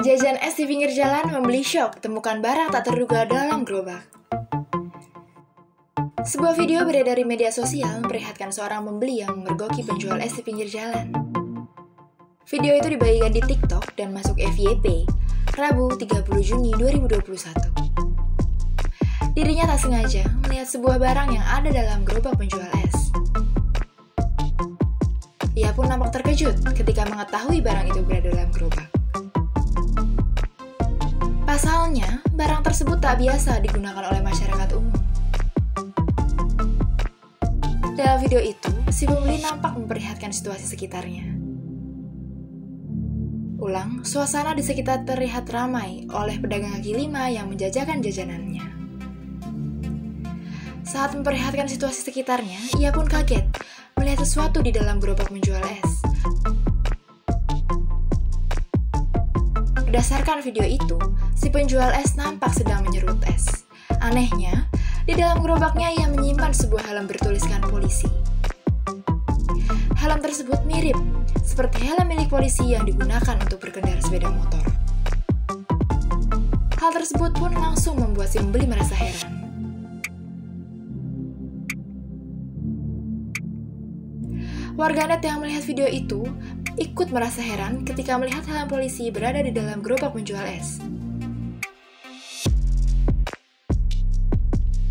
Jajan es di pinggir jalan membeli syok, temukan barang tak terduga dalam gerobak. Sebuah video beredar di media sosial memperlihatkan seorang pembeli yang memergoki penjual es di pinggir jalan. Video itu dibagikan di TikTok dan masuk FYP, Rabu 30 Juni 2021. Dirinya tak sengaja melihat sebuah barang yang ada dalam gerobak penjual es. Ia pun nampak terkejut ketika mengetahui barang itu berada dalam gerobak. Pasalnya, barang tersebut tak biasa digunakan oleh masyarakat umum. Dalam video itu, si pembeli nampak memperlihatkan situasi sekitarnya. Ulang, suasana di sekitar terlihat ramai oleh pedagang kaki lima yang menjajakan jajanannya. Saat memperlihatkan situasi sekitarnya, ia pun kaget melihat sesuatu di dalam gerobak menjual es. Berdasarkan video itu, si penjual es nampak sedang menyerut es. Anehnya, di dalam gerobaknya ia menyimpan sebuah helm bertuliskan polisi. Helm tersebut mirip seperti helm milik polisi yang digunakan untuk berkendara sepeda motor. Hal tersebut pun langsung membuat si pembeli merasa heran. Warganet yang melihat video itu ikut merasa heran ketika melihat helm polisi berada di dalam gerobak penjual es.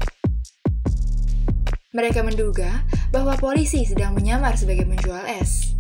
Mereka menduga bahwa polisi sedang menyamar sebagai penjual es.